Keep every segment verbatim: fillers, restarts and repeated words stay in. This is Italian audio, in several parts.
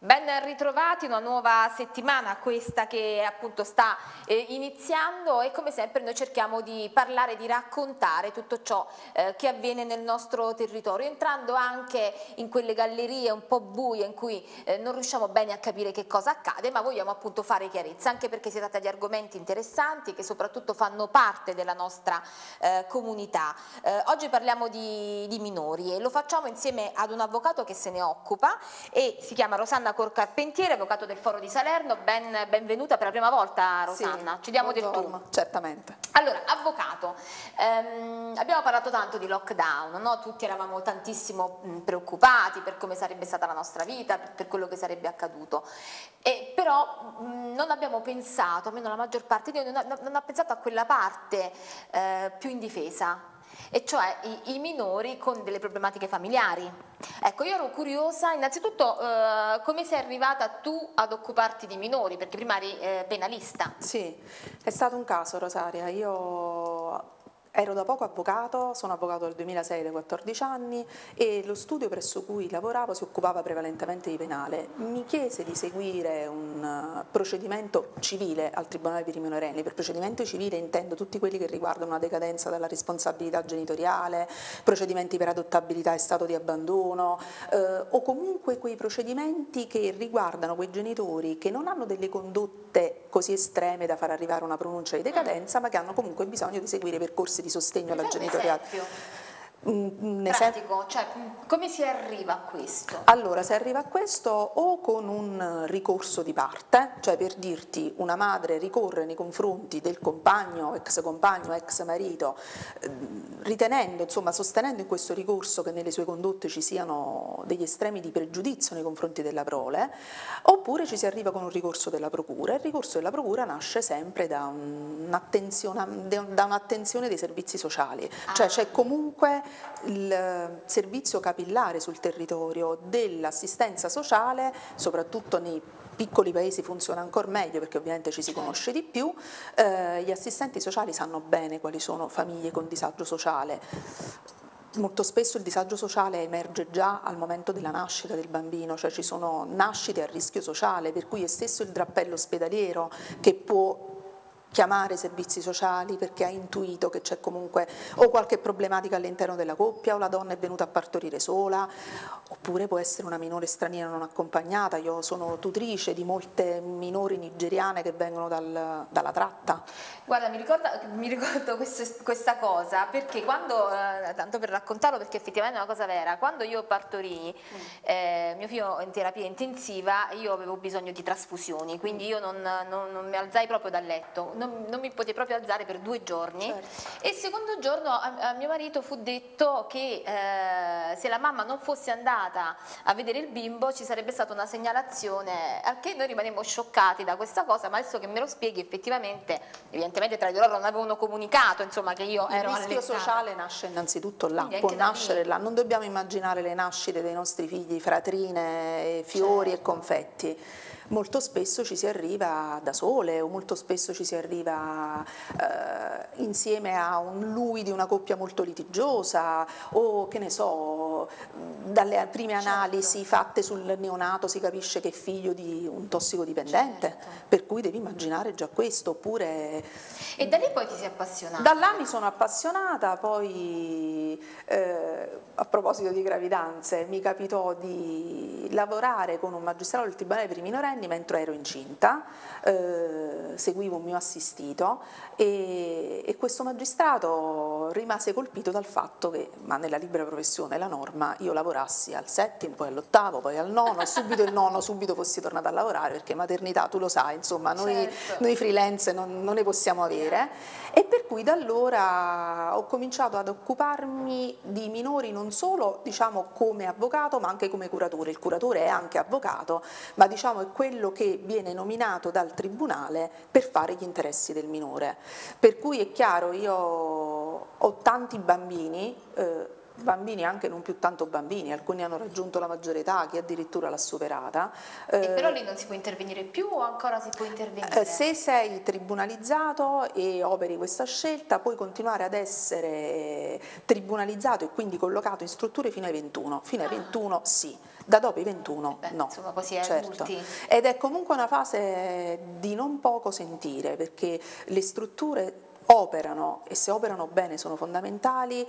Ben ritrovati, una nuova settimana, questa che appunto sta eh, iniziando, e come sempre noi cerchiamo di parlare, di raccontare tutto ciò eh, che avviene nel nostro territorio, entrando anche in quelle gallerie un po' buie in cui eh, non riusciamo bene a capire che cosa accade, ma vogliamo appunto fare chiarezza, anche perché si tratta di argomenti interessanti che soprattutto fanno parte della nostra eh, comunità. Eh, oggi parliamo di, di minori e lo facciamo insieme ad un avvocato che se ne occupa e si chiama Rosanna Carpentiere, avvocato del Foro di Salerno. Ben, benvenuta per la prima volta, Rosanna. Sì, ci diamo buongiorno, del tu. certamente. Allora, avvocato, ehm, abbiamo parlato tanto di lockdown, no? Tutti eravamo tantissimo mh, preoccupati per come sarebbe stata la nostra vita, per, per quello che sarebbe accaduto, e però mh, non abbiamo pensato, almeno la maggior parte di noi non ha, non ha pensato a quella parte eh, più indifesa, e cioè i, i minori con delle problematiche familiari. Ecco, io ero curiosa, innanzitutto, eh, come sei arrivata tu ad occuparti di minori, perché prima eri eh, penalista. Sì, è stato un caso, Rosaria. Io ero da poco avvocato, sono avvocato dal duemilasei, dai quattordici anni, e lo studio presso cui lavoravo si occupava prevalentemente di penale. Mi chiese di seguire un procedimento civile al Tribunale per i minorenni. Per procedimento civile intendo tutti quelli che riguardano una decadenza dalla responsabilità genitoriale, procedimenti per adottabilità e stato di abbandono, eh, o comunque quei procedimenti che riguardano quei genitori che non hanno delle condotte così estreme da far arrivare a una pronuncia di decadenza, ma che hanno comunque bisogno di seguire percorsi di sostegno alla genitoriale. Un pratico, cioè come si arriva a questo? Allora, si arriva a questo o con un ricorso di parte, cioè per dirti una madre ricorre nei confronti del compagno, ex compagno, ex marito, ritenendo, insomma, sostenendo in questo ricorso che nelle sue condotte ci siano degli estremi di pregiudizio nei confronti della prole, oppure ci si arriva con un ricorso della procura. Il ricorso della procura nasce sempre da un'attenzione, da un'attenzione dei servizi sociali, ah. cioè c'è comunque il servizio capillare sul territorio dell'assistenza sociale, soprattutto nei piccoli paesi funziona ancora meglio perché ovviamente ci si conosce di più, eh, gli assistenti sociali sanno bene quali sono famiglie con disagio sociale. Molto spesso il disagio sociale emerge già al momento della nascita del bambino, cioè ci sono nascite a rischio sociale, per cui è stesso il drappello ospedaliero che può chiamare i servizi sociali perché ha intuito che c'è comunque o qualche problematica all'interno della coppia, o la donna è venuta a partorire sola, oppure può essere una minore straniera non accompagnata. Io sono tutrice di molte minori nigeriane che vengono dal, dalla tratta. Guarda, mi, ricorda, mi ricordo questo, questa cosa perché quando, eh, tanto per raccontarlo perché effettivamente è una cosa vera, quando io partorii mm. eh, mio figlio in terapia intensiva, io avevo bisogno di trasfusioni, quindi io non, non, non mi alzai proprio dal letto. Non, non mi potei proprio alzare per due giorni, certo. E il secondo giorno a, a mio marito fu detto che eh, se la mamma non fosse andata a vedere il bimbo ci sarebbe stata una segnalazione, al che noi rimanemmo scioccati da questa cosa, ma adesso che me lo spieghi effettivamente, evidentemente tra di loro non avevano comunicato, insomma, che io il ero rischio allettata. Sociale nasce innanzitutto là, può nascere là, non dobbiamo immaginare le nascite dei nostri figli fratrine, fiori, certo. e confetti. Molto spesso ci si arriva da sole o molto spesso ci si arriva eh, insieme a un lui di una coppia molto litigiosa o che ne so, dalle prime analisi certo. fatte sul neonato si capisce che è figlio di un tossicodipendente, certo. per cui devi immaginare già questo, oppure... E da lì poi ti sei appassionata? Da là mi sono appassionata, poi eh, a proposito di gravidanze mi capitò di lavorare con un magistrato del Tribunale per i minorenni mentre ero incinta, eh, seguivo un mio assistito e, e questo magistrato rimase colpito dal fatto che, ma nella libera professione la norma, io lavorassi al settimo, poi all'ottavo, poi al nono, subito il nono, subito fossi tornata a lavorare perché maternità, tu lo sai, insomma, noi, certo. noi freelance non, non ne possiamo avere. E per cui da allora ho cominciato ad occuparmi di minori non solo diciamo come avvocato ma anche come curatore. Il curatore è anche avvocato, ma diciamo è quello che viene nominato dal tribunale per fare gli interessi del minore. Per cui è chiaro, io ho tanti bambini, eh, bambini anche non più tanto bambini, alcuni hanno raggiunto la maggiore età, chi addirittura l'ha superata. E eh, però lì non si può intervenire più o ancora si può intervenire? Eh, se sei tribunalizzato e operi questa scelta puoi continuare ad essere tribunalizzato e quindi collocato in strutture fino ai ventuno, fino ai ventuno sì. Da dopo i ventuno Beh, no, insomma, così è certo. adulti. Ed è comunque una fase di non poco sentire, perché le strutture operano, e se operano bene sono fondamentali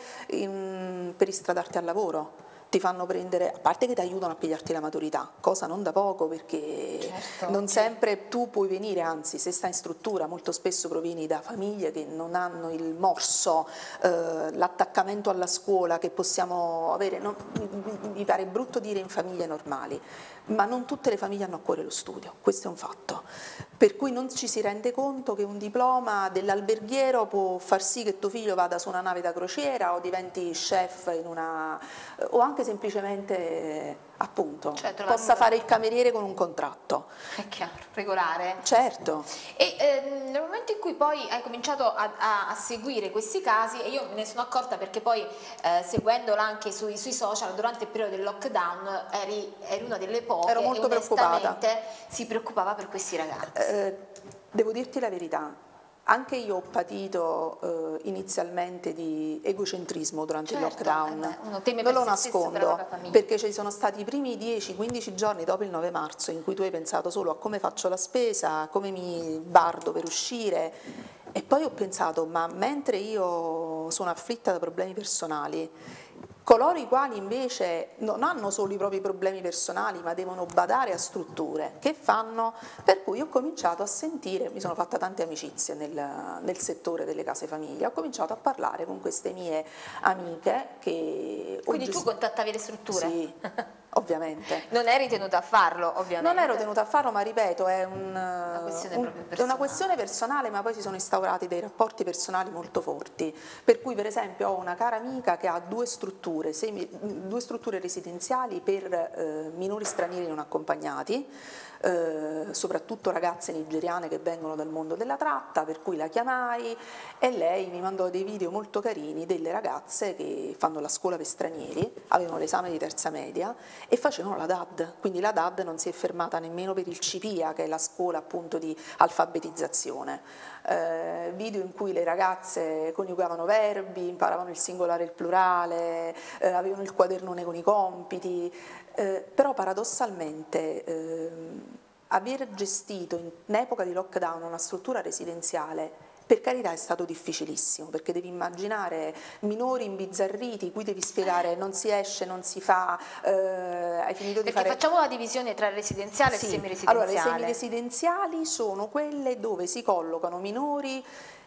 in- per istradarti al lavoro. Ti fanno prendere, a parte che ti aiutano a pigliarti la maturità, cosa non da poco, perché Certo. non sempre tu puoi venire, anzi se stai in struttura molto spesso provieni da famiglie che non hanno il morso, eh, l'attaccamento alla scuola che possiamo avere, non- mi pare brutto dire in famiglie normali, ma non tutte le famiglie hanno a cuore lo studio, questo è un fatto, per cui non ci si rende conto che un diploma dell'alberghiero può far sì che tuo figlio vada su una nave da crociera o diventi chef in una, o anche semplicemente appunto Cioè, trovare possa un fare il lavoro. cameriere con un contratto. È chiaro, regolare. Certo. E ehm, nel momento in cui poi hai cominciato a, a- a seguire questi casi, e io me ne sono accorta perché poi eh, seguendola anche sui, sui social durante il periodo del lockdown eri, eri una delle poche Ero e molto preoccupata. onestamente si preoccupava per questi ragazzi. Eh, devo dirti la verità, anche io ho patito eh, inizialmente di egocentrismo durante il Certo, lockdown, eh beh, uno teme non per lo se stesso e per la nascondo, propria famiglia. perché ci sono stati i primi dieci quindici giorni dopo il nove marzo in cui tu hai pensato solo a come faccio la spesa, come mi bardo per uscire, e poi ho pensato, ma mentre io sono afflitta da problemi personali, coloro i quali invece non hanno solo i propri problemi personali ma devono badare a strutture, che fanno? Per cui ho cominciato a sentire, mi sono fatta tante amicizie nel, nel settore delle case famiglia, ho cominciato a parlare con queste mie amiche che ho Quindi tu gestito. contattavi le strutture? Sì, ovviamente. Non eri tenuta a farlo, ovviamente. Non ero tenuta a farlo, ma ripeto, è, un, Una questione un- proprio è una personale. questione personale, ma poi si sono instaurati dei rapporti personali molto forti. Per cui, per esempio, ho una cara amica che ha due strutture, semi- due strutture residenziali per eh, minori stranieri non accompagnati, eh, soprattutto ragazze nigeriane che vengono dal mondo della tratta, per cui la chiamai e lei mi mandò dei video molto carini delle ragazze che fanno la scuola per stranieri, avevano l'esame di terza media e facevano la D A D, quindi la D A D non si è fermata nemmeno per il C P I A, che è la scuola appunto di alfabetizzazione. Eh, video in cui le ragazze coniugavano verbi, imparavano il singolare e il plurale, eh, avevano il quadernone con i compiti, eh, però paradossalmente ehm, aver gestito in epoca di lockdown una struttura residenziale, per carità, è stato difficilissimo, perché devi immaginare minori imbizzarriti, cui devi spiegare non si esce, non si fa, eh, hai finito di Perché fare... facciamo la divisione tra residenziale Sì, e semiresidenziale. allora le semiresidenziali sono quelle dove si collocano minori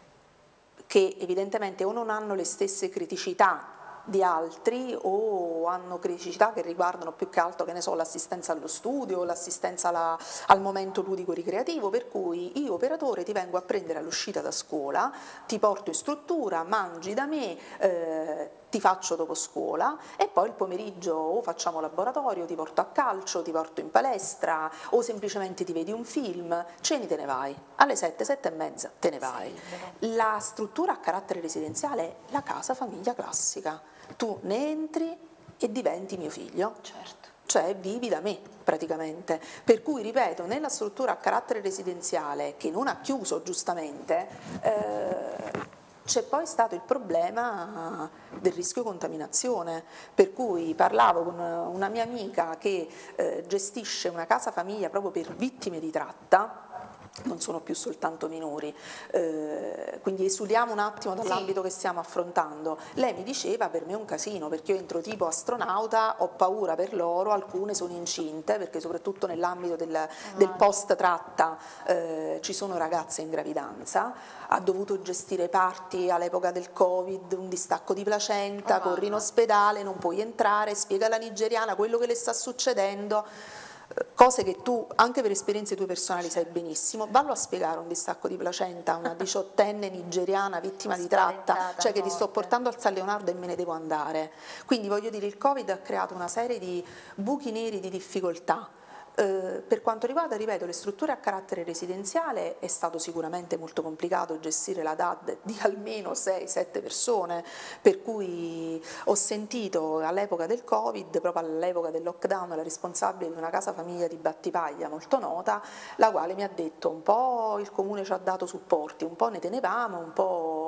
che evidentemente o non hanno le stesse criticità di altri o hanno criticità che riguardano più che altro, che ne so, l'assistenza allo studio, l'assistenza alla- al momento ludico-ricreativo, per cui io operatore ti vengo a prendere all'uscita da scuola, ti porto in struttura, mangi da me, eh, ti faccio dopo scuola e poi il pomeriggio o facciamo laboratorio, ti porto a calcio, ti porto in palestra o semplicemente ti vedi un film, ceni, te ne vai, alle sette, sette e mezza te ne vai. La struttura a carattere residenziale è la casa famiglia classica, tu ne entri e diventi mio figlio. Certo. Cioè vivi da me praticamente, per cui ripeto, nella struttura a carattere residenziale che non ha chiuso giustamente, eh, c'è poi stato il problema del rischio contaminazione, per cui parlavo con una mia amica che eh, gestisce una casa famiglia proprio per vittime di tratta, non sono più soltanto minori, eh, quindi esuliamo un attimo dall'ambito Sì. che stiamo affrontando. Lei mi diceva per me è un casino perché io entro tipo astronauta, ho paura per loro, alcune sono incinte perché soprattutto nell'ambito del, del post tratta eh, ci sono ragazze in gravidanza, ha dovuto gestire parti all'epoca del Covid, un distacco di placenta, Oh, corri in mamma. ospedale, non puoi entrare, spiega alla nigeriana quello che le sta succedendo, cose che tu anche per esperienze tue personali sai benissimo. Vallo a spiegare un distacco di placenta a una diciottenne nigeriana vittima di tratta, Spaventata cioè a che ti sto volte. portando al San Leonardo e me ne devo andare. Quindi voglio dire, il Covid ha creato una serie di buchi neri di difficoltà. Eh, per quanto riguarda, ripeto, le strutture a carattere residenziale è stato sicuramente molto complicato gestire la D A D di almeno sei sette persone, per cui ho sentito all'epoca del Covid, proprio all'epoca del lockdown, la responsabile di una casa famiglia di Battipaglia molto nota, la quale mi ha detto un po' il comune ci ha dato supporti, un po' ne tenevamo, un po'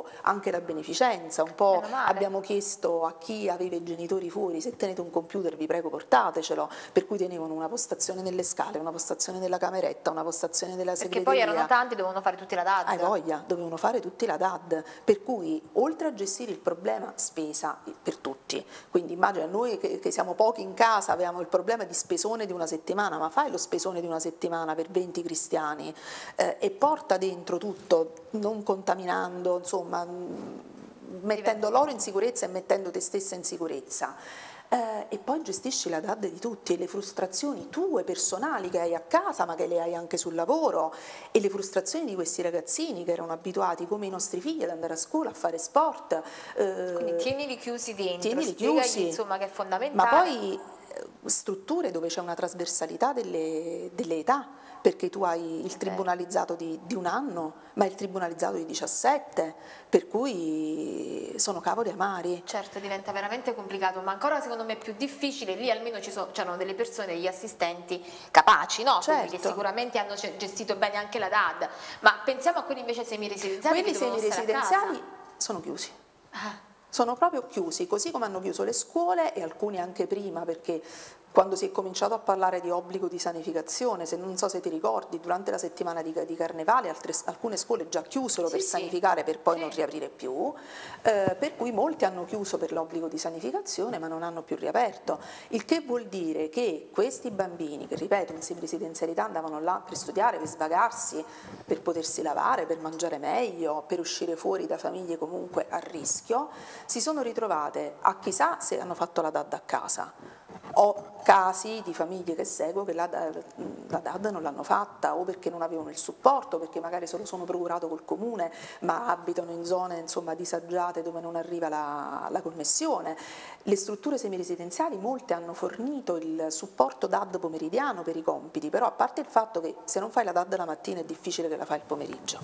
anche la beneficenza, un po' Meno male. abbiamo chiesto a chi aveva i genitori fuori: se tenete un computer vi prego portatecelo, per cui tenevano una postazione nelle scale, una postazione nella cameretta, una postazione della Perché segreteria. poi erano tanti, dovevano fare tutti la D A D. Hai voglia, dovevano fare tutti la D A D, per cui oltre a gestire il problema spesa per tutti, quindi immagina noi che, che siamo pochi in casa, avevamo il problema di spesone di una settimana, ma fai lo spesone di una settimana per venti cristiani eh, e porta dentro tutto, non contaminando, insomma, mh, mettendo loro in sicurezza e mettendo te stessa in sicurezza. Eh, e poi gestisci la D A D di tutti e le frustrazioni tue personali che hai a casa ma che le hai anche sul lavoro, e le frustrazioni di questi ragazzini che erano abituati come i nostri figli ad andare a scuola, a fare sport. Eh, Quindi tienili chiusi dentro, tienili spiegagli chiusi, insomma che è ma fondamentale. poi eh, strutture dove c'è una trasversalità delle, delle età, perché tu hai il tribunalizzato di, di un anno, ma il tribunalizzato di diciassette, per cui sono cavoli amari. Certo, diventa veramente complicato, ma ancora secondo me è più difficile. Lì almeno ci sono, c'erano delle persone, degli assistenti capaci, no? Quindi che Certo. sicuramente hanno ce- gestito bene anche la D A D. Ma pensiamo a quelli invece semi-residenziali Quelli che dovevano stare a casa. semi-residenziali sono chiusi. Ah, Sono proprio chiusi, così come hanno chiuso le scuole, e alcuni anche prima, perché quando si è cominciato a parlare di obbligo di sanificazione, se non so se ti ricordi, durante la settimana di, di Carnevale altre, alcune scuole già chiusero sì, per sì. sanificare per poi Sì. non riaprire più, eh, per cui molti hanno chiuso per l'obbligo di sanificazione ma non hanno più riaperto, il che vuol dire che questi bambini, che ripeto in semiresidenzialità andavano là per studiare, per svagarsi, per potersi lavare, per mangiare meglio, per uscire fuori da famiglie comunque a rischio, si sono ritrovate a chissà se hanno fatto la D A D a casa. Ho casi di famiglie che seguo che la, la D A D non l'hanno fatta, o perché non avevano il supporto, perché magari se lo sono procurato col comune ma abitano in zone insomma disagiate dove non arriva la, la connessione. Le strutture semiresidenziali molte hanno fornito il supporto D A D pomeridiano per i compiti, però a parte il fatto che se non fai la D A D la mattina è difficile che la fai il pomeriggio.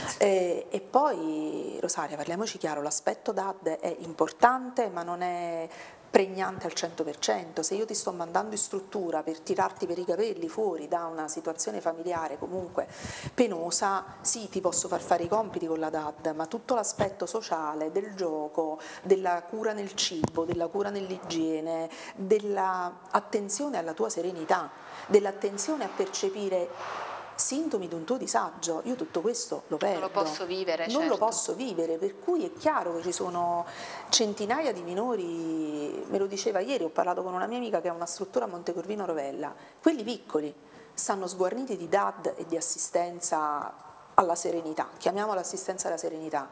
Eh, e poi Rosaria, parliamoci chiaro, l'aspetto D A D è importante ma non è pregnante al cento per cento. Se io ti sto mandando in struttura per tirarti per i capelli fuori da una situazione familiare comunque penosa, sì, ti posso far fare i compiti con la D A D, ma tutto l'aspetto sociale, del gioco, della cura nel cibo, della cura nell'igiene, dell'attenzione alla tua serenità, dell'attenzione a percepire sintomi di un tuo disagio, io tutto questo lo perdo. Non lo posso vivere, Non certo. lo posso vivere, per cui è chiaro che ci sono centinaia di minori, me lo diceva ieri, ho parlato con una mia amica che ha una struttura a Montecorvino Rovella, quelli piccoli stanno sguarniti di D A D e di assistenza alla serenità, chiamiamola assistenza alla serenità.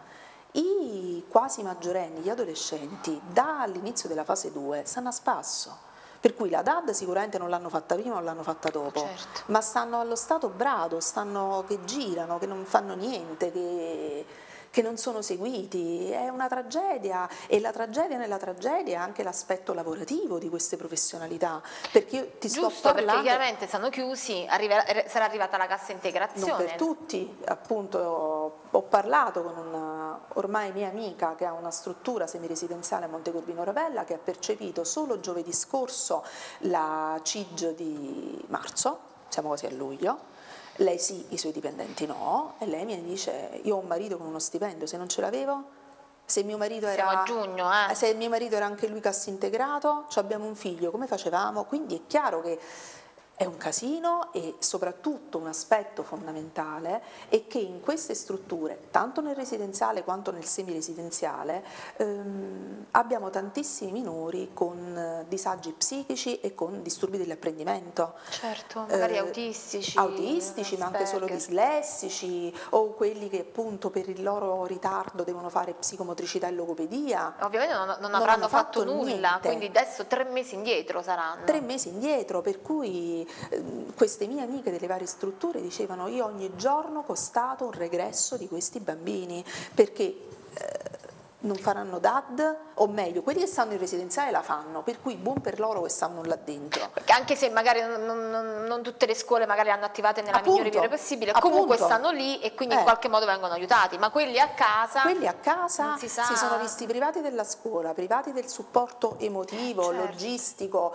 I quasi maggiorenni, gli adolescenti, dall'inizio della fase due stanno a spasso. Per cui la D A D sicuramente non l'hanno fatta prima o l'hanno fatta dopo, certo. ma stanno allo stato brado, stanno che girano, che non fanno niente, che, che non sono seguiti. È una tragedia, e la tragedia nella tragedia è anche l'aspetto lavorativo di queste professionalità, perché io ti Giusto, sto parlando... perché chiaramente stanno chiusi, arriva- sarà arrivata la cassa integrazione. Non per tutti, appunto ho parlato con una ormai mia amica che ha una struttura semiresidenziale a Montecorvino Ravella, che ha percepito solo giovedì scorso la C I G di marzo, siamo quasi a luglio, lei sì, i suoi dipendenti no, e lei mi dice: io ho un marito con uno stipendio, se non ce l'avevo, se mio marito Siamo era, a giugno, eh. se mio marito era anche lui cassa integrato, abbiamo un figlio, come facevamo? Quindi è chiaro che è un casino, e soprattutto un aspetto fondamentale è che in queste strutture, tanto nel residenziale quanto nel semiresidenziale, ehm, abbiamo tantissimi minori con eh, disagi psichici e con disturbi dell'apprendimento. Certo, magari Eh, autistici. autistici, ma anche solo Asperger. dislessici, o quelli che appunto per il loro ritardo devono fare psicomotricità e logopedia. Ovviamente non, non Non avranno hanno fatto, fatto nulla, niente. quindi adesso tre mesi indietro saranno. Tre mesi indietro, per cui eh, queste mie amiche delle varie strutture dicevano: io ogni giorno constato un regresso di questi bambini, perché eh, non faranno D A D, o meglio, quelli che stanno in residenziale la fanno, per cui buon per loro che stanno là dentro. Perché anche se magari non, non- non tutte le scuole magari hanno attivate nella Appunto, migliore maniera possibile, appunto. comunque stanno lì e quindi Eh. in qualche modo vengono aiutati, ma quelli a casa... Quelli a casa non si si, sa. sono visti privati della scuola, privati del supporto emotivo, Eh, certo. logistico,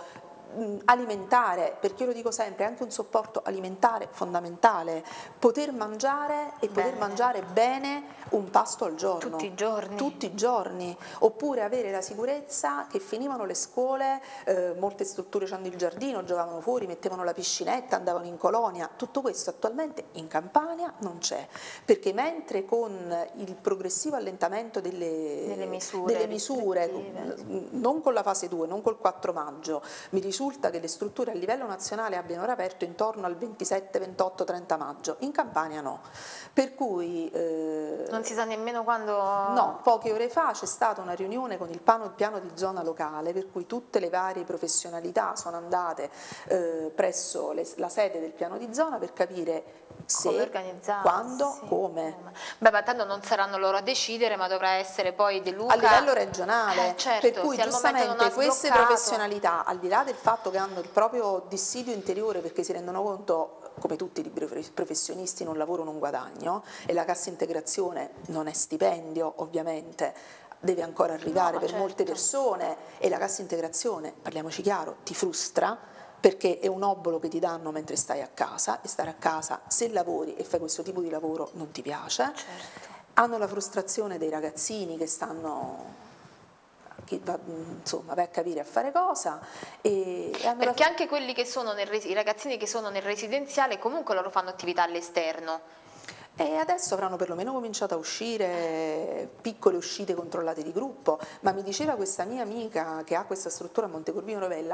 alimentare, perché io lo dico sempre, è anche un supporto alimentare fondamentale, poter mangiare e poter Bene. mangiare bene un pasto al giorno. Tutti i giorni. Tutti i giorni, oppure avere la sicurezza che finivano le scuole, eh, molte strutture hanno il giardino, giocavano fuori, mettevano la piscinetta, andavano in colonia, tutto questo attualmente in Campania non c'è, perché mentre con il progressivo allentamento delle, delle misure, delle misure non con la fase due, non col quattro maggio, mi risulta che le strutture a livello nazionale abbiano riaperto intorno al ventisette, ventotto, trenta maggio, in Campania no, per cui... Eh, non si sa nemmeno quando... No, poche ore fa c'è stata una riunione con il piano, il piano di zona locale, per cui tutte le varie professionalità sono andate eh, presso le, la sede del piano di zona per capire se, quando, sì, come. Beh, ma tanto non saranno loro a decidere, ma dovrà essere poi De Luca... A livello regionale, eh, certo, per cui se giustamente queste professionalità, al di là del fatto che hanno il proprio dissidio interiore perché si rendono conto, come tutti i liberi professionisti, non lavoro non guadagno, e la cassa integrazione non è stipendio ovviamente, deve ancora arrivare no, per certo. molte persone, e la cassa integrazione, parliamoci chiaro, ti frustra perché è un obolo che ti danno mentre stai a casa, e stare a casa, se lavori e fai questo tipo di lavoro, non ti piace. Certo. Hanno la frustrazione dei ragazzini che stanno... chi va, insomma, vai a capire a fare cosa, e, e perché la... anche quelli che sono nel, i ragazzini che sono nel residenziale comunque loro fanno attività all'esterno. E adesso avranno perlomeno cominciato a uscire piccole uscite controllate di gruppo, ma mi diceva questa mia amica che ha questa struttura a Montecorvino Rovella,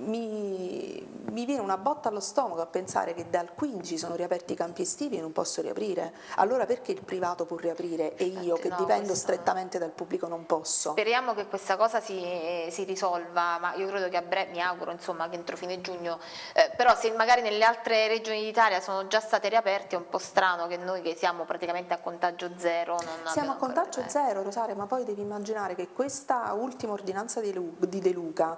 mi, mi viene una botta allo stomaco a pensare che dal quindici sono riaperti i campi estivi e non posso riaprire. Allora perché il privato può riaprire e io che no, dipendo questo... strettamente dal pubblico non posso? Speriamo che questa cosa si, si risolva, ma io credo che a breve, mi auguro insomma che entro fine giugno, eh, però se magari nelle altre regioni d'Italia sono già state riaperte è un po' strano che noi che siamo praticamente a contagio zero non siamo a contagio zero, Rosaria, ma poi devi immaginare che questa ultima ordinanza di, Lu di De Luca,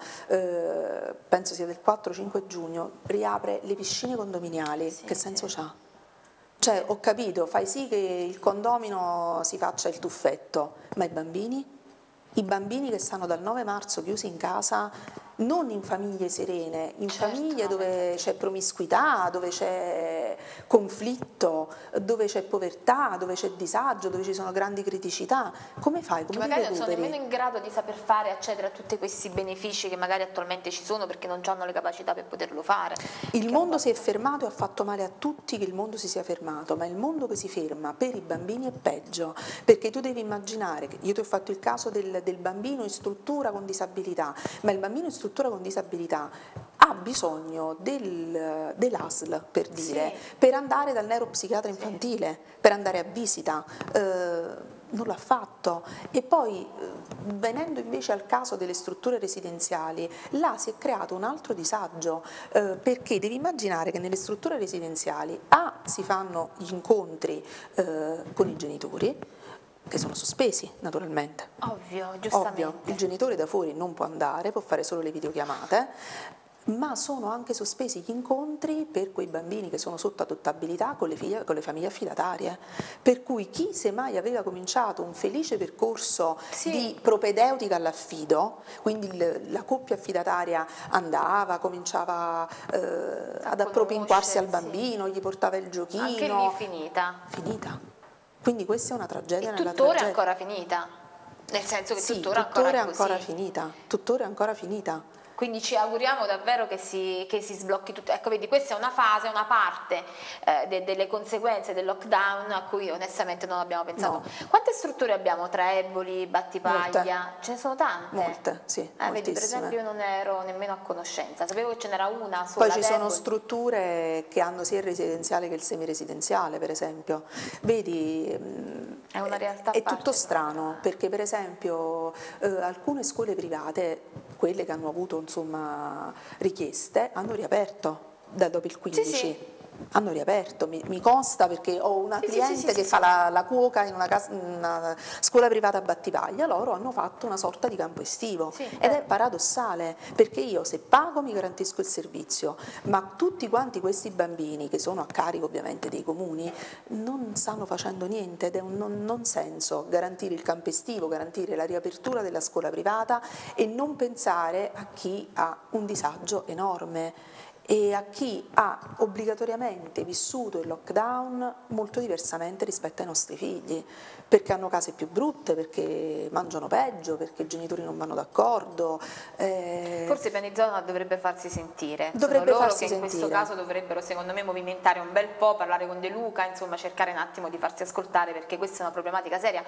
eh, penso sia del quattro cinque giugno, riapre le piscine condominiali. Sì, che senso sì. c'ha? Cioè, ho capito, fai sì che il condomino si faccia il tuffetto, ma i bambini? I bambini che stanno dal nove marzo chiusi in casa, non in famiglie serene, in certo, famiglie dove c'è promiscuità, dove c'è conflitto, dove c'è povertà, dove c'è disagio, dove ci sono grandi criticità, come fai? Come magari non sono nemmeno in grado di saper fare, accedere a tutti questi benefici che magari attualmente ci sono perché non hanno le capacità per poterlo fare. Il mondo si è fermato e ha fatto male a tutti che il mondo si sia fermato, ma il mondo che si ferma per i bambini è peggio, perché tu devi immaginare, che io ti ho fatto il caso del, del bambino in struttura con disabilità, ma il bambino in struttura con disabilità ha bisogno del, dell'A S L, per dire, sì. per andare dal neuropsichiatra infantile, sì. per andare a visita, eh, non l'ha fatto. E poi, venendo invece al caso delle strutture residenziali, là si è creato un altro disagio, eh, perché devi immaginare che nelle strutture residenziali A si fanno gli incontri eh, con i genitori, che sono sospesi naturalmente. Ovvio, giustamente. Ovvio, il genitore da fuori non può andare, può fare solo le videochiamate, ma sono anche sospesi gli incontri per quei bambini che sono sotto adottabilità con le, figlie, con le famiglie affidatarie, per cui chi semmai aveva cominciato un felice percorso sì. di propedeutica all'affido, quindi il, la coppia affidataria andava, cominciava eh, ad appropinquarsi al bambino, sì. gli portava il giochino. Anche lì finita. Finita. Quindi questa è una tragedia e nella tuttora tragedia. è ancora finita, nel senso che sì, tuttora, tuttora ancora è ancora così. finita, tuttora è ancora finita. Quindi ci auguriamo davvero che si, che si sblocchi tutto. Ecco, vedi, questa è una fase, una parte eh, de, delle conseguenze del lockdown a cui onestamente non abbiamo pensato. No. Quante strutture abbiamo tra Eboli, Battipaglia? Molte. Ce ne sono tante? Molte, sì, eh, vedi, per esempio io non ero nemmeno a conoscenza, sapevo che ce n'era una sola. Poi ci sono strutture che hanno sia il residenziale che il semiresidenziale, per esempio. Vedi, è una realtà è tutto strano, perché per esempio eh, alcune scuole private, quelle che hanno avuto insomma richieste, hanno riaperto da dopo il quindici. Sì, sì. hanno riaperto, mi, mi consta perché ho una Sì, sì, cliente sì, sì, che sì, fa sì. la, la cuoca in una, casa, una scuola privata a Battipaglia, loro hanno fatto una sorta di campo estivo Sì, ed è vero. paradossale perché io se pago mi garantisco il servizio, ma tutti quanti questi bambini che sono a carico ovviamente dei comuni non stanno facendo niente ed è un non, non senso garantire il campo estivo, garantire la riapertura della scuola privata e non pensare a chi ha un disagio enorme e a chi ha obbligatoriamente vissuto il lockdown molto diversamente rispetto ai nostri figli, perché hanno case più brutte, perché mangiano peggio, perché i genitori non vanno d'accordo. Eh, Forse Pianizzona dovrebbe farsi sentire, sono dovrebbe loro che farsi in questo sentire. caso dovrebbero secondo me movimentare un bel po', parlare con De Luca, insomma cercare un attimo di farsi ascoltare perché questa è una problematica seria.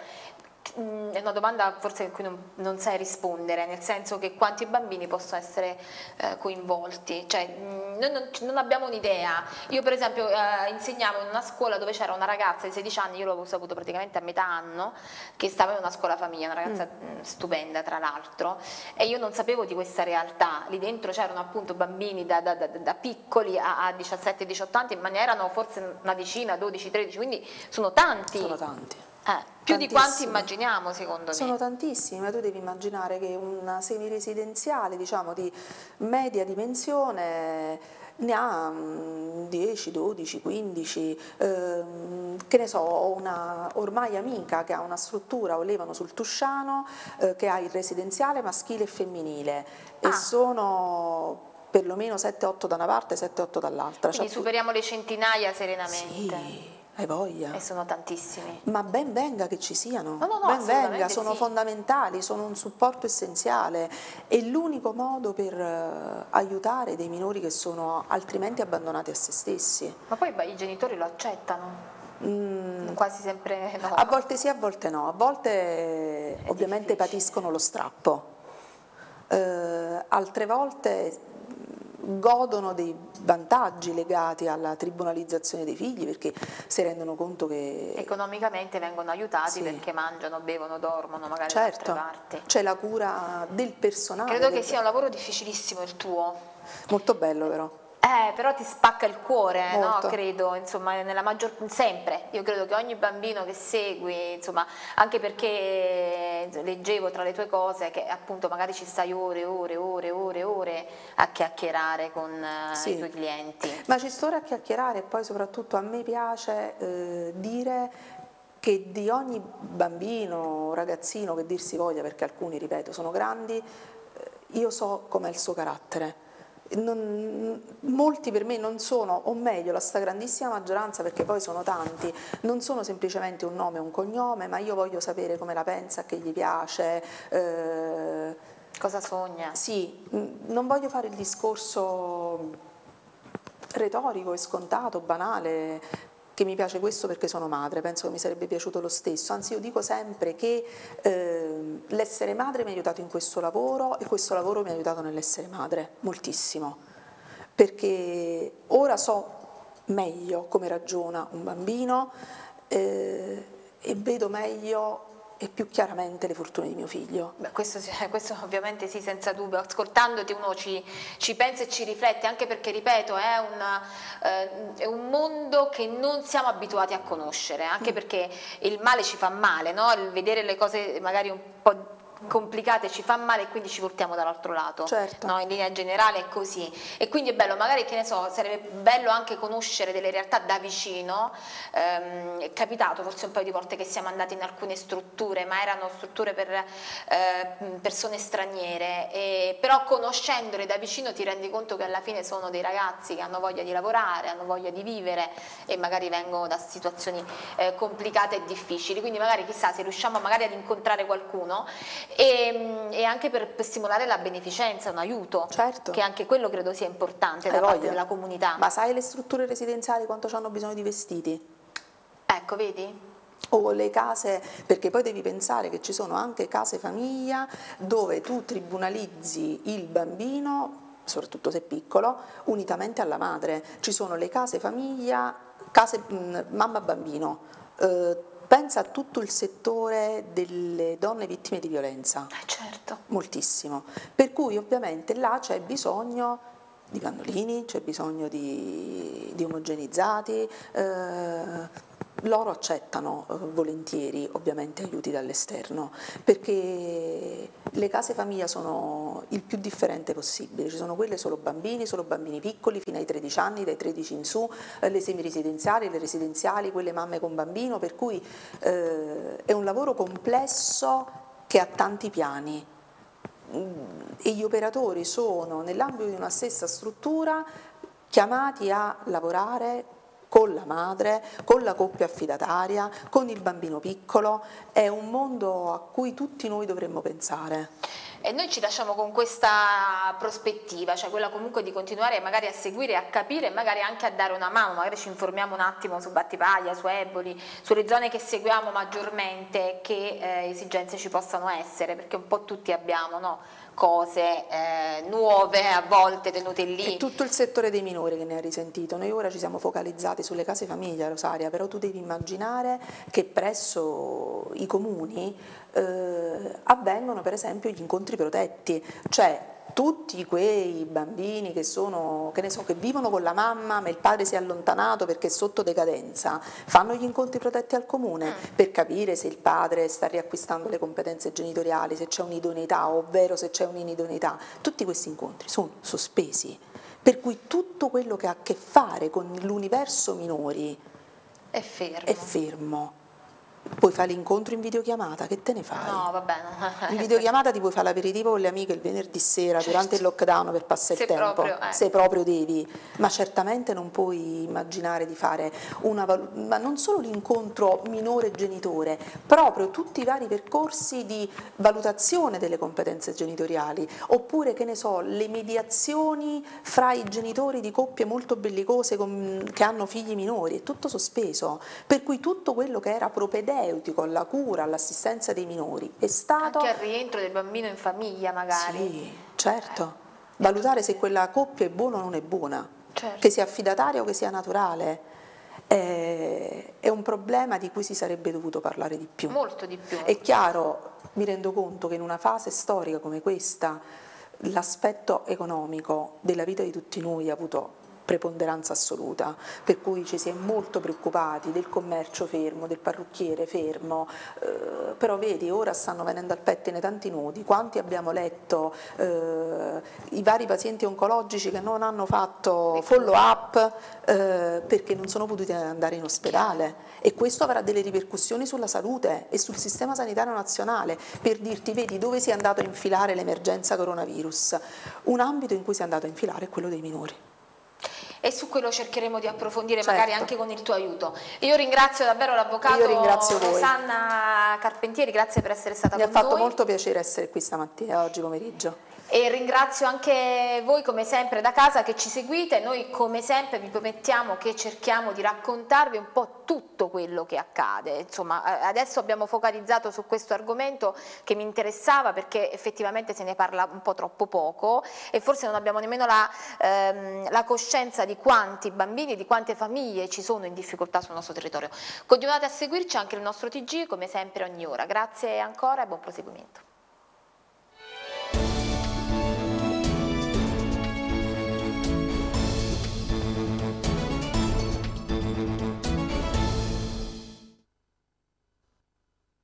Mm, È una domanda forse a cui non, non sai rispondere, nel senso che quanti bambini possono essere eh, coinvolti, cioè mm, noi non, non abbiamo un'idea. Io per esempio eh, insegnavo in una scuola dove c'era una ragazza di sedici anni, io l'avevo saputo praticamente a metà anno, che stava in una scuola famiglia, una ragazza mm. stupenda tra l'altro, e io non sapevo di questa realtà. Lì dentro c'erano appunto bambini da, da, da, da piccoli a, a diciassette diciotto anni, ma ne erano forse una decina, dodici, tredici, quindi sono tanti. Sono tanti. Eh, più di quanti Tantissimi. immaginiamo secondo Sono me. tantissimi, ma tu devi immaginare che una semiresidenziale, diciamo di media dimensione, ne ha mm, dieci, dodici, quindici, ehm, che ne so, ho una ormai amica che ha una struttura, volevano sul Tusciano, eh, che ha il residenziale maschile e femminile e Ah, sono perlomeno sette otto da una parte e sette otto dall'altra. quindi Cioè, tu- superiamo le centinaia serenamente. sì, hai voglia. E sono tantissimi. Ma ben venga che ci siano, No, no, no, ben venga, assolutamente sono sì. fondamentali, sono un supporto essenziale, è l'unico modo per eh, aiutare dei minori che sono altrimenti abbandonati a se stessi. Ma poi beh, i genitori lo accettano? Mm, Quasi sempre no. a volte sì, a volte no, a volte eh, È ovviamente difficile. patiscono lo strappo, eh, altre volte mm, godono dei vantaggi legati alla tribunalizzazione dei figli perché si rendono conto che Economicamente vengono aiutati sì, perché mangiano, bevono, dormono magari da altre certo, parti. c'è la cura del personale, Credo che del... sia un lavoro difficilissimo il tuo. molto bello però, Eh, però ti spacca il cuore, no? molto. Credo, insomma, nella maggior sempre. Io credo che ogni bambino che segui, insomma, anche perché leggevo tra le tue cose che appunto magari ci stai ore, ore, ore, ore, ore a chiacchierare con eh, i Sì, tuoi clienti. ma ci sto ora a chiacchierare e poi soprattutto a me piace eh, dire che di ogni bambino o ragazzino che dir si voglia, perché alcuni, ripeto, sono grandi, eh, io so com'è il suo carattere. Non- molti per me non sono, o meglio la stragrandissima maggioranza, perché poi sono tanti, non sono semplicemente un nome o un cognome, ma io voglio sapere come la pensa, che gli piace. eh, Cosa sogna? sì, mh, non voglio fare il discorso retorico e scontato, banale, che mi piace questo perché sono madre, penso che mi sarebbe piaciuto lo stesso, anzi io dico sempre che eh, l'essere madre mi ha aiutato in questo lavoro e questo lavoro mi ha aiutato nell'essere madre, moltissimo, perché ora so meglio come ragiona un bambino eh, e vedo meglio e più chiaramente le fortune di mio figlio. Beh, questo, sì- questo ovviamente sì, senza dubbio, ascoltandoti uno ci, ci pensa e ci riflette, anche perché, ripeto, è, una, eh, è un mondo che non siamo abituati a conoscere, anche perché il male ci fa male, no? Il vedere le cose magari un po' complicate ci fa male e quindi ci portiamo dall'altro lato, Certo. no? In linea generale è così e quindi è bello, magari che ne so, sarebbe bello anche conoscere delle realtà da vicino. Ehm, è capitato forse un paio di volte che siamo andati in alcune strutture, ma erano strutture per eh, persone straniere, e, però conoscendole da vicino ti rendi conto che alla fine sono dei ragazzi che hanno voglia di lavorare, hanno voglia di vivere e magari vengono da situazioni eh, complicate e difficili, quindi magari chissà se riusciamo magari ad incontrare qualcuno e, e anche per, per stimolare la beneficenza, un aiuto, Certo. che anche quello credo sia importante Hai da parte voglia? della comunità. Ma sai le strutture residenziali quanto hanno bisogno di vestiti? Ecco, vedi? O le case, perché poi devi pensare che ci sono anche case famiglia dove tu tribunalizzi il bambino, soprattutto se è piccolo, unitamente alla madre. Ci sono le case famiglia, case mh, mamma-bambino. Eh, pensa a tutto il settore delle donne vittime di violenza, Eh, certo. moltissimo. Per cui ovviamente là c'è bisogno di pannolini, c'è bisogno di, di omogenizzati, eh, loro accettano eh, volentieri ovviamente aiuti dall'esterno, perché le case famiglia sono il più differente possibile, ci sono quelle solo bambini, solo bambini piccoli fino ai tredici anni, dai tredici in su, eh, le semiresidenziali, le residenziali, quelle mamme con bambino, per cui eh, è un lavoro complesso che ha tanti piani e gli operatori sono nell'ambito di una stessa struttura chiamati a lavorare con la madre, con la coppia affidataria, con il bambino piccolo, è un mondo a cui tutti noi dovremmo pensare. E noi ci lasciamo con questa prospettiva, cioè quella comunque di continuare magari a seguire, a capire e magari anche a dare una mano, magari ci informiamo un attimo su Battipaglia, su Eboli, sulle zone che seguiamo maggiormente, che eh, esigenze ci possano essere, perché un po' tutti abbiamo, no? Cose eh, nuove a volte tenute lì. È tutto il settore dei minori che ne ha risentito. Noi ora ci siamo focalizzati sulle case famiglia, Rosaria, però tu devi immaginare che presso i comuni eh, avvengono per esempio gli incontri protetti, cioè tutti quei bambini che sono, che ne so, che vivono con la mamma ma il padre si è allontanato perché è sotto decadenza, fanno gli incontri protetti al comune per capire se il padre sta riacquistando le competenze genitoriali, se c'è un'idoneità, ovvero se c'è un'inidoneità. Tutti questi incontri sono sospesi, per cui tutto quello che ha a che fare con l'universo minori è fermo. È fermo. Puoi fare l'incontro in videochiamata, che te ne fai? No, va bene. In videochiamata ti puoi fare l'aperitivo con le amiche il venerdì sera, certo, durante il lockdown per passare il se tempo, proprio, eh. se proprio devi, ma certamente non puoi immaginare di fare una ma non solo l'incontro minore-genitore, proprio tutti i vari percorsi di valutazione delle competenze genitoriali, oppure che ne so, le mediazioni fra i genitori di coppie molto bellicose con, che hanno figli minori, è tutto sospeso, per cui tutto quello che era propedeutico alla cura, all'assistenza dei minori è stato... Anche al rientro del bambino in famiglia magari. Sì, certo, eh. valutare se quella coppia è buona o non è buona, certo, che sia affidataria o che sia naturale, è, è un problema di cui si sarebbe dovuto parlare di più. Molto di più. È chiaro, mi rendo conto che in una fase storica come questa l'aspetto economico della vita di tutti noi ha avuto preponderanza assoluta, per cui ci si è molto preoccupati del commercio fermo, del parrucchiere fermo, eh, però vedi ora stanno venendo al pettine tanti nodi, quanti abbiamo letto eh, i vari pazienti oncologici che non hanno fatto follow up eh, perché non sono potuti andare in ospedale, e questo avrà delle ripercussioni sulla salute e sul sistema sanitario nazionale, per dirti, vedi dove si è andato a infilare l'emergenza coronavirus, un ambito in cui si è andato a infilare è quello dei minori. E su quello cercheremo di approfondire, certo, magari anche con il tuo aiuto. Io ringrazio davvero l'avvocato Rosanna Carpentieri, grazie per essere stata Mi con noi. Mi ha fatto molto piacere essere qui stamattina, oggi pomeriggio. E ringrazio anche voi come sempre da casa che ci seguite. Noi come sempre vi promettiamo che cerchiamo di raccontarvi un po' tutto quello che accade. Insomma, adesso abbiamo focalizzato su questo argomento che mi interessava perché effettivamente se ne parla un po' troppo poco e forse non abbiamo nemmeno la, ehm, la coscienza di quanti bambini, di quante famiglie ci sono in difficoltà sul nostro territorio. Continuate a seguirci anche il nostro T G come sempre ogni ora. Grazie ancora e buon proseguimento.